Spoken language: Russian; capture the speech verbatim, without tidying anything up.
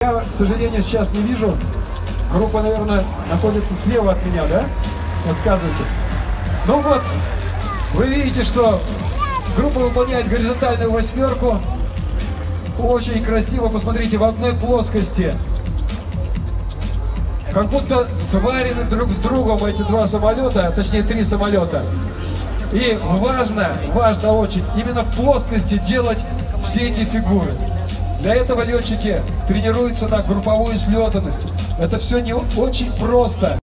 Я, к сожалению, сейчас не вижу. Группа, наверное, находится слева от меня, да? Подсказывайте. Ну вот, вы видите, что группа выполняет горизонтальную восьмерку. Очень красиво, посмотрите, в одной плоскости. Как будто сварены друг с другом эти два самолета, точнее три самолета. И важно, важно очень, именно в плоскости делать все эти фигуры. Для этого летчики тренируются на групповую слетанность. Это все не очень просто.